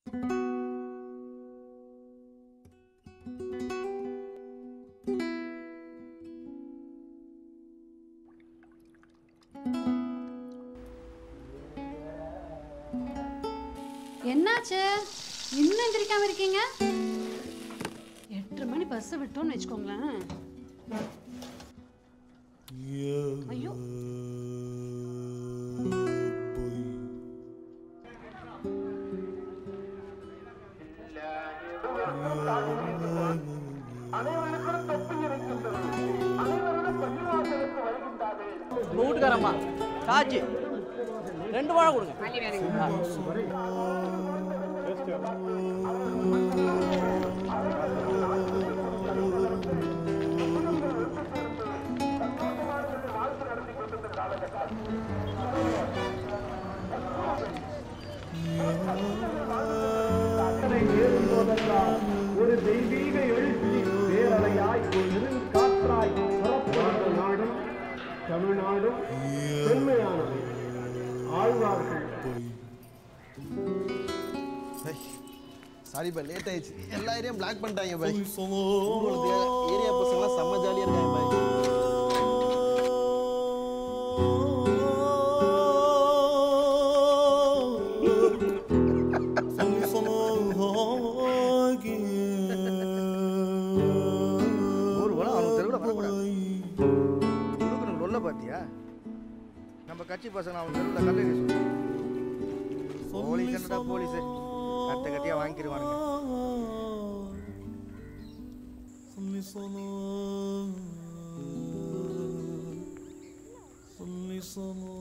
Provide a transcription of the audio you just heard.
என்னாச்சு இன்னும் எந்திரிக்காம இருக்கீங்க? 8:30 மணி பஸ் விட்டோம்னு வெச்சுக்கோங்களேன். ஐயோ வீட்டுக்காரம்மா காய்ச்சி 2 வாழை கொடுங்க. ஒரு தெய்வீக எழுச்சி பேரலையாய் காற்றாய் புறப்பட்ட நாடும் தமிழ்நாடும் பெண்மையானது. ஆழ்வார்கள். சாரி பை, லேட் ஆயிடுச்சு. எல்லா ஏரியாவும் பிளாக் பண்ணிட்டாங்க பை. உங்களுக்கு ஏரியா பசங்களாம் செம்ம ஜாலியாக இருக்காங்க பை. நம்ம கட்சி பசங்க அவன் தெருவில் கல்லறி போலீஸ் என்னடா போலீஸ் கட்ட கட்டியா வாங்கிடுவானுங்க. சொல்லி